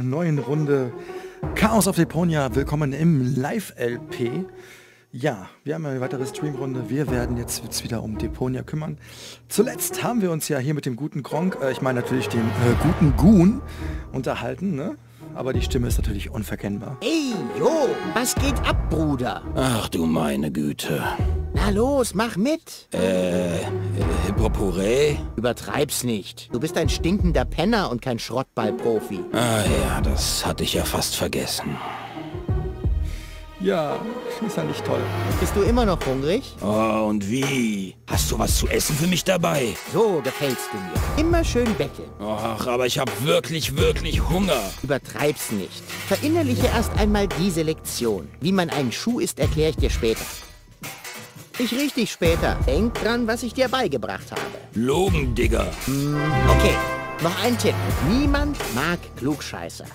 neuen Runde Chaos of Deponia. Willkommen im Live-LP. Ja, wir haben eine weitere Streamrunde. Wir werden jetzt wieder um Deponia kümmern. Zuletzt haben wir uns ja hier mit dem guten Gronk, ich meine natürlich den guten Goon, unterhalten, ne? Aber die Stimme ist natürlich unverkennbar. Ey, Jo, was geht ab, Bruder? Ach du meine Güte. Na los, mach mit. Hippopuree? Übertreib's nicht. Du bist ein stinkender Penner und kein Schrottballprofi. Ah ja, das hatte ich ja fast vergessen. Ja, ist ja nicht toll. Bist du immer noch hungrig? Oh, und wie? Hast du was zu essen für mich dabei? So gefällst du mir. Immer schön betteln. Ach, aber ich habe wirklich Hunger. Übertreib's nicht. Verinnerliche erst einmal diese Lektion. Wie man einen Schuh isst, erkläre ich dir später. Ich riech dich später. Denk dran, was ich dir beigebracht habe. Logen, Digga. Okay, noch ein Tipp. Niemand mag Klugscheißer.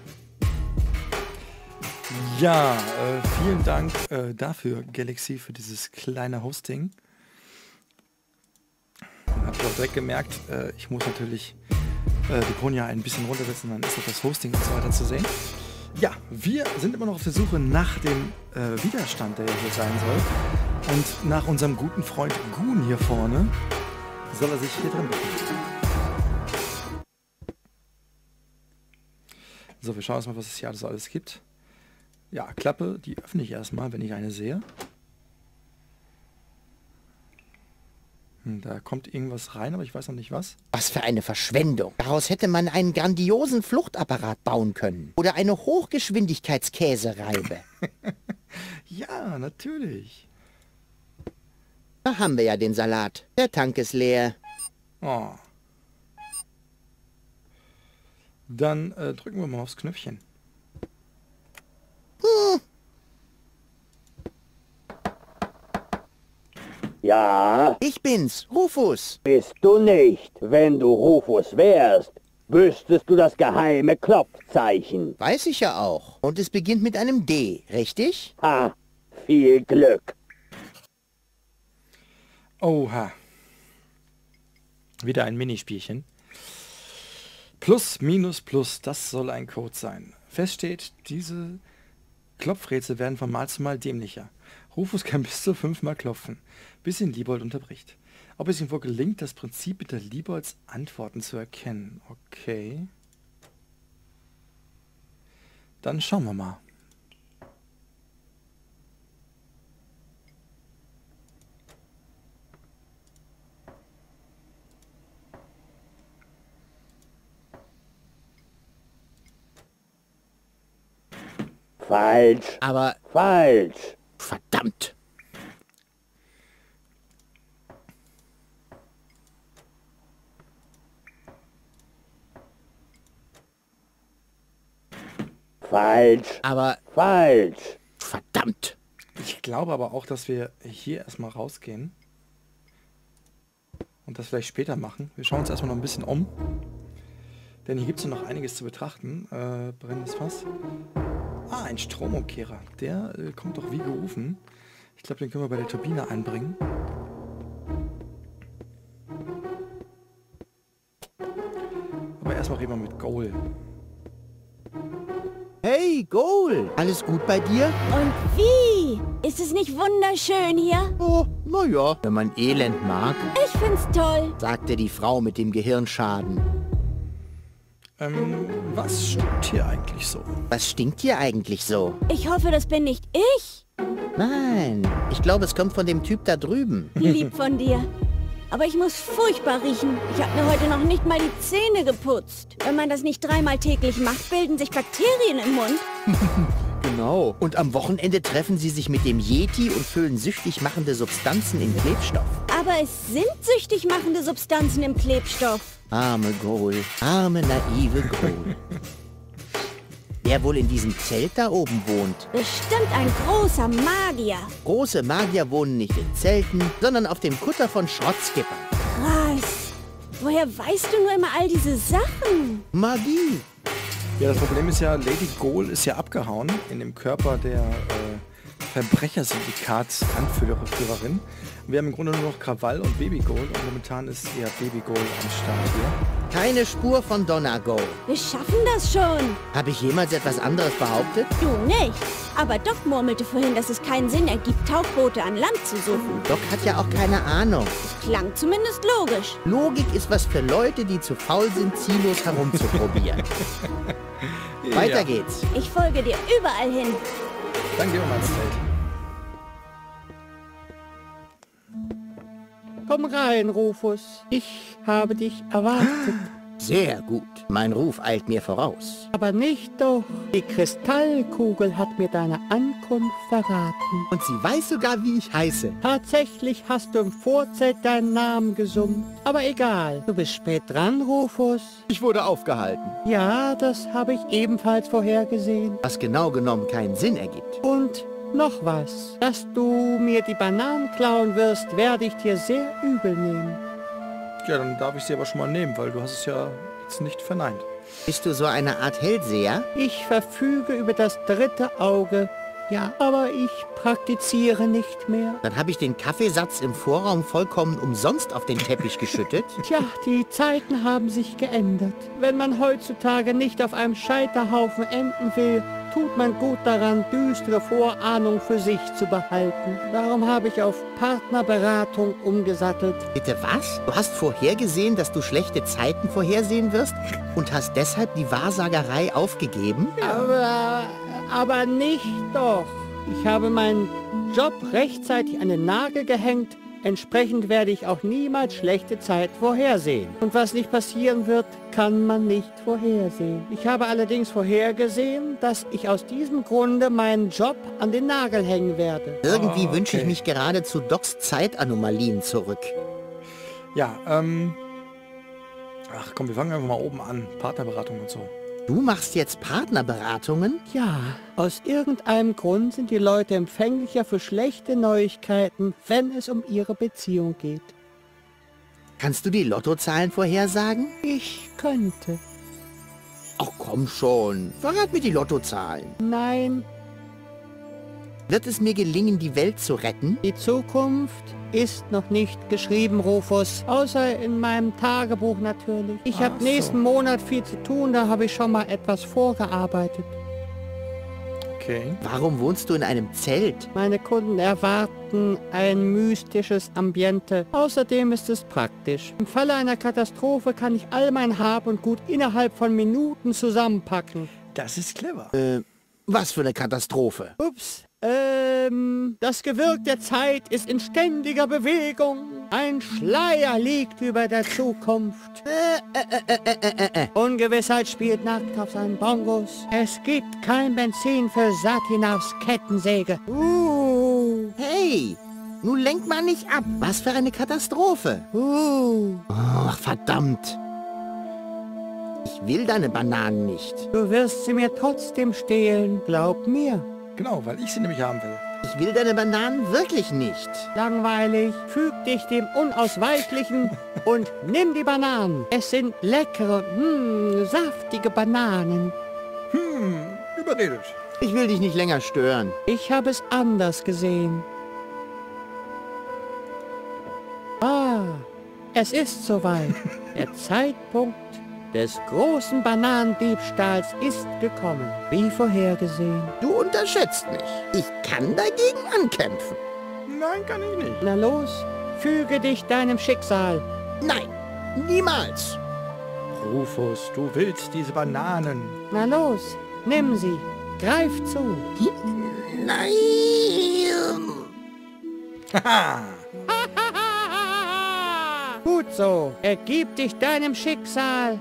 Ja, vielen Dank dafür, Galaxy, für dieses kleine Hosting. Hab ich auch direkt gemerkt, ich muss natürlich Deponia ein bisschen runtersetzen, dann ist auch das Hosting und so weiter zu sehen. Ja, wir sind immer noch auf der Suche nach dem Widerstand, der hier sein soll. Und nach unserem guten Freund Goon hier vorne soll er sich hier drin befinden. So, wir schauen uns mal, was es hier so alles gibt. Ja, Klappe, die öffne ich erstmal, wenn ich eine sehe. Da kommt irgendwas rein, aber ich weiß noch nicht was. Was für eine Verschwendung. Daraus hätte man einen grandiosen Fluchtapparat bauen können. Oder eine Hochgeschwindigkeitskäsereibe. Ja, natürlich. Da haben wir ja den Salat. Der Tank ist leer. Oh. Dann drücken wir mal aufs Knöpfchen. Ja, Ich bin's, Rufus. bist du nicht. Wenn du Rufus wärst, wüsstest du das geheime Klopfzeichen. Weiß ich ja auch. Und es beginnt mit einem D, richtig? Ha, viel Glück. Oha. Wieder ein Minispielchen. Plus, minus, plus, das soll ein Code sein. Fest steht, diese Klopfrätsel werden von Mal zu Mal dämlicher. Rufus kann bis zu 5-mal klopfen, bis ihn Liebold unterbricht. Ob es ihm wohl gelingt, das Prinzip hinter Liebolds Antworten zu erkennen. Okay. Dann schauen wir mal. Falsch, Aber falsch. verdammt. Falsch, Aber falsch. verdammt. Ich glaube aber auch, dass wir hier erstmal rausgehen. Und das vielleicht später machen. Wir schauen uns erstmal noch ein bisschen um. Denn hier gibt es ja noch einiges zu betrachten. Brennendes Fass. Ah, ein Stromumkehrer. Der kommt doch wie gerufen. Ich glaube, den können wir bei der Turbine einbringen. Aber erstmal reden wir mit Goal. Hey, Goal. Alles gut bei dir? Und wie? Ist es nicht wunderschön hier? Oh, naja. Wenn man Elend mag, Ich find's toll. sagte die Frau mit dem Gehirnschaden. Was stimmt hier eigentlich so? Was stinkt hier eigentlich so? Ich hoffe, das bin nicht ich. Nein, ich glaube, es kommt von dem Typ da drüben. Lieb von dir. Aber ich muss furchtbar riechen. Ich habe mir heute noch nicht mal die Zähne geputzt. Wenn man das nicht 3-mal täglich macht, bilden sich Bakterien im Mund. Genau. Und am Wochenende treffen sie sich mit dem Yeti und füllen süchtig machende Substanzen in Klebstoff. Aber es sind süchtig machende Substanzen im Klebstoff. Arme Goal, arme naive Goal. Wer wohl in diesem Zelt da oben wohnt? Bestimmt ein großer Magier. Große Magier wohnen nicht in Zelten, sondern auf dem Kutter von Schrottskippern. Krass. Woher weißt du nur immer all diese Sachen? Magie. Ja, das Problem ist ja, Lady Goal ist ja abgehauen in dem Körper der Verbrechersyndikats-Anführerin. Wir haben im Grunde nur noch Krawall und Baby Goal und momentan ist eher Baby Goal am Start hier. Keine Spur von Donago. Wir schaffen das schon. Habe ich jemals etwas anderes behauptet? Du nicht. Aber Doc murmelte vorhin, dass es keinen Sinn ergibt, Tauchboote an Land zu suchen. Doc hat ja auch keine Ahnung. Klang zumindest logisch. Logik ist was für Leute, die zu faul sind, ziellos herumzuprobieren. Weiter geht's. Ich folge dir überall hin. Dann gehen wir mal ins Zelt. Komm rein, Rufus. Ich habe dich erwartet. Sehr gut. Mein Ruf eilt mir voraus. Aber nicht doch. Die Kristallkugel hat mir deine Ankunft verraten. Und sie weiß sogar, wie ich heiße. Tatsächlich hast du im Vorzelt deinen Namen gesummt. Aber egal, du bist spät dran, Rufus. Ich wurde aufgehalten. Ja, das habe ich ebenfalls vorhergesehen. Was genau genommen keinen Sinn ergibt. Und noch was. Dass du mir die Bananen klauen wirst, werde ich dir sehr übel nehmen. Ja, dann darf ich sie aber schon mal nehmen, weil du hast es ja jetzt nicht verneint. Bist du so eine Art Hellseher? Ich verfüge über das dritte Auge. Ja, aber ich praktiziere nicht mehr. Dann habe ich den Kaffeesatz im Vorraum vollkommen umsonst auf den Teppich geschüttet. Tja, die Zeiten haben sich geändert. Wenn man heutzutage nicht auf einem Scheiterhaufen enden will, tut man gut daran, düstere Vorahnung für sich zu behalten. Darum habe ich auf Partnerberatung umgesattelt. Bitte was? Du hast vorhergesehen, dass du schlechte Zeiten vorhersehen wirst und hast deshalb die Wahrsagerei aufgegeben? Aber nicht doch. Ich habe meinen Job rechtzeitig an den Nagel gehängt. Entsprechend werde ich auch niemals schlechte Zeit vorhersehen. Und was nicht passieren wird, kann man nicht vorhersehen. Ich habe allerdings vorhergesehen, dass ich aus diesem Grunde meinen Job an den Nagel hängen werde. Irgendwie wünsche ich mich gerade zu Docs Zeitanomalien zurück. Ja, ach komm, wir fangen einfach mal oben an. Partnerberatung und so. Du machst jetzt Partnerberatungen? Ja, aus irgendeinem Grund sind die Leute empfänglicher für schlechte Neuigkeiten, wenn es um ihre Beziehung geht. Kannst du die Lottozahlen vorhersagen? Ich könnte. Ach komm schon, verrat mir die Lottozahlen. Nein, Wird es mir gelingen, die Welt zu retten? die Zukunft ist noch nicht geschrieben, Rufus. Außer in meinem Tagebuch natürlich. Ich habe so. nächsten Monat viel zu tun, da habe ich schon mal etwas vorgearbeitet. Okay. Warum wohnst du in einem Zelt? Meine Kunden erwarten ein mystisches Ambiente. Außerdem ist es praktisch. Im Falle einer Katastrophe kann ich all mein Hab und Gut innerhalb von Minuten zusammenpacken. Das ist clever. Was für eine Katastrophe. Ups. Das Gewirk der Zeit ist in ständiger Bewegung. Ein Schleier liegt über der Zukunft. Ungewissheit spielt nackt auf seinen Bongos. Es gibt kein Benzin für Satinas Kettensäge. Hey, nun lenk mal nicht ab. Was für eine Katastrophe. Ach, verdammt. Ich will deine Bananen nicht. Du wirst sie mir trotzdem stehlen, glaub mir. Genau, weil ich sie nämlich haben will. Ich will deine Bananen wirklich nicht. Langweilig, füg dich dem Unausweichlichen und nimm die Bananen. Es sind leckere, saftige Bananen. Überredet. Ich will dich nicht länger stören. Ich habe es anders gesehen. Es ist soweit. Der Zeitpunkt des großen Bananendiebstahls ist gekommen, wie vorhergesehen. Du unterschätzt mich. Ich kann dagegen ankämpfen. Nein, kann ich nicht. Na los, füge dich deinem Schicksal. Nein, niemals. Rufus, du willst diese Bananen. Na los, nimm sie. Greif zu. Nein. Haha. Gut so, ergib dich deinem Schicksal.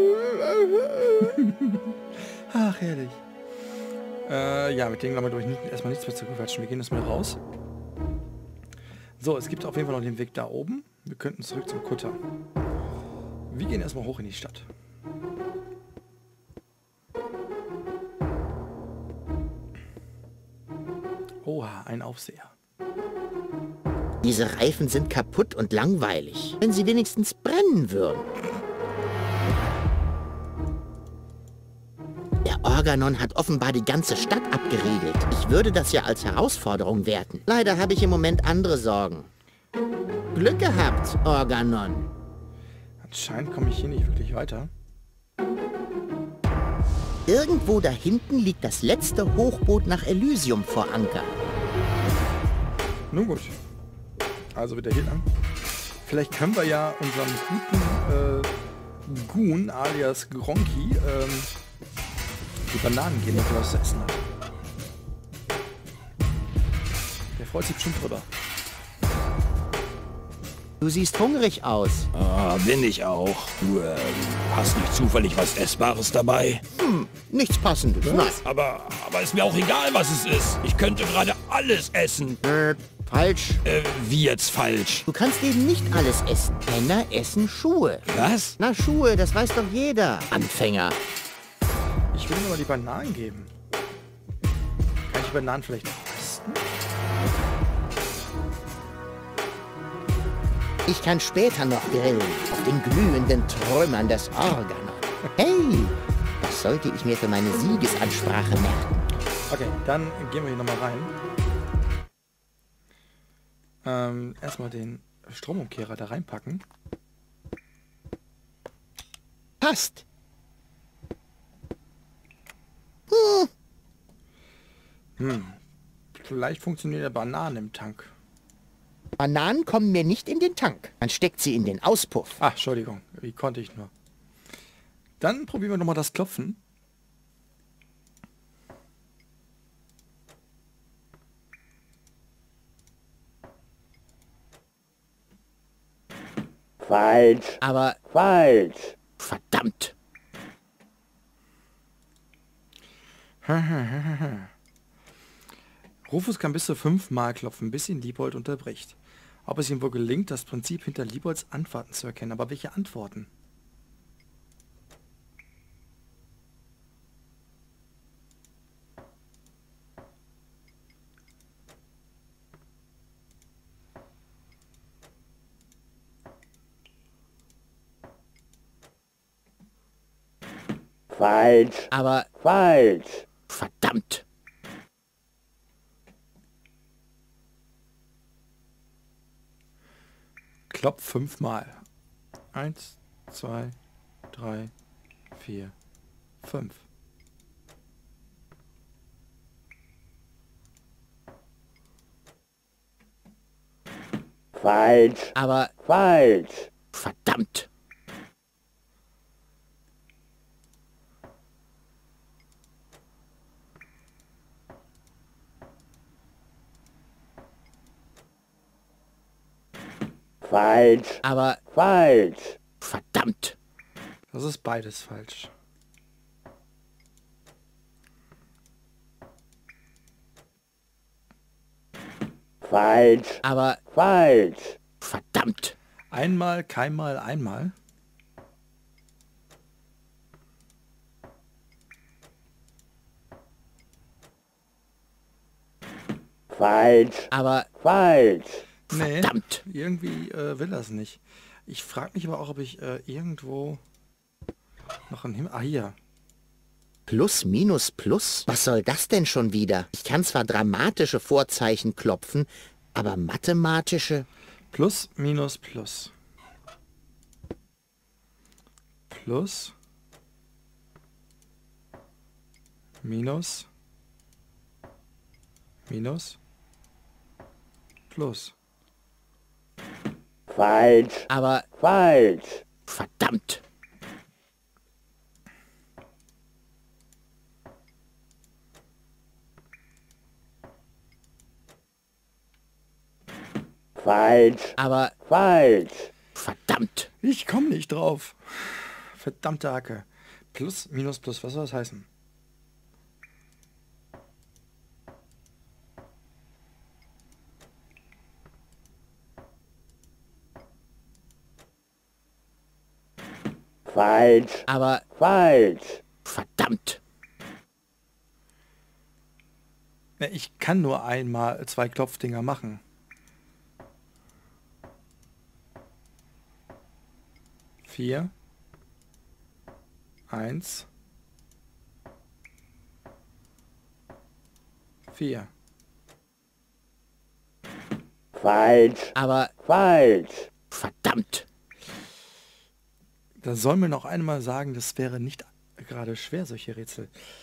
Ach, herrlich. Ja, mit denen haben wir, glaube ich, erstmal nichts mehr zu quatschen. Wir gehen jetzt mal raus. So, es gibt auf jeden Fall noch den Weg da oben. Wir könnten zurück zum Kutter. Wir gehen erstmal hoch in die Stadt. Oha, ein Aufseher. Diese Reifen sind kaputt und langweilig. Wenn sie wenigstens brennen würden. Der Organon hat offenbar die ganze Stadt abgeriegelt. Ich würde das ja als Herausforderung werten. Leider habe ich im Moment andere Sorgen. Glück gehabt, Organon. Anscheinend komme ich hier nicht wirklich weiter. Irgendwo da hinten liegt das letzte Hochboot nach Elysium vor Anker. Nun gut. Also wieder hier lang. Vielleicht können wir ja unserem guten Goon alias Gronki die Bananen geben, ob er was zu essen hat. Der freut sich bestimmt drüber. Du siehst hungrig aus. Ah, bin ich auch. Du hast nicht zufällig was Essbares dabei? Nichts Passendes, nein. Aber ist mir auch egal, was es ist. Ich könnte gerade alles essen. Falsch. Wie jetzt falsch? Du kannst eben nicht alles essen. Männer essen Schuhe. Was? Na, Schuhe, das weiß doch jeder. Anfänger. Ich will ihm aber die Bananen geben. Kann ich die Bananen vielleicht testen? Ich kann später noch grillen. Auf den glühenden Trümmern des Organon. Hey, das sollte ich mir für meine Siegesansprache merken. Okay, dann gehen wir hier nochmal rein. Erstmal den Stromumkehrer da reinpacken. Passt. Vielleicht funktioniert der Bananen im Tank. Bananen kommen mir nicht in den Tank. Man steckt sie in den Auspuff. Ach, Entschuldigung. Wie konnte ich nur? Dann probieren wir nochmal das Klopfen. Falsch. Aber Falsch. verdammt. Rufus kann bis zu 5 Mal klopfen, bis ihn Liebold unterbricht. Ob es ihm wohl gelingt, das Prinzip hinter Liebolds Antworten zu erkennen. Aber welche Antworten? Falsch. Aber Falsch. verdammt. Klopf 5 Mal. 1, 2, 3, 4, 5. Falsch. Aber Falsch. verdammt. Falsch. Aber Falsch. verdammt. Das ist beides falsch. Falsch. Aber Falsch. verdammt. Einmal, keinmal, einmal. Falsch. Aber Falsch. Nee, verdammt. irgendwie will er es nicht. Ich frage mich aber auch, ob ich irgendwo noch einen Himmel... Ah, hier. Plus, minus, plus? Was soll das denn schon wieder? Ich kann zwar dramatische Vorzeichen klopfen, aber mathematische... Plus, minus, plus. Plus. Minus. Minus. Plus. Falsch. Aber Falsch. verdammt. Falsch. Aber Falsch. verdammt. Ich komme nicht drauf. Verdammte Hacke. Plus, minus, plus. Was soll das heißen? Falsch. Aber Falsch. verdammt. Ja, ich kann nur einmal 2 Klopfdinger machen. Vier. 1. 4. Falsch. Aber Falsch. verdammt. Da soll mir noch einmal sagen, das wäre nicht gerade schwer, solche Rätsel.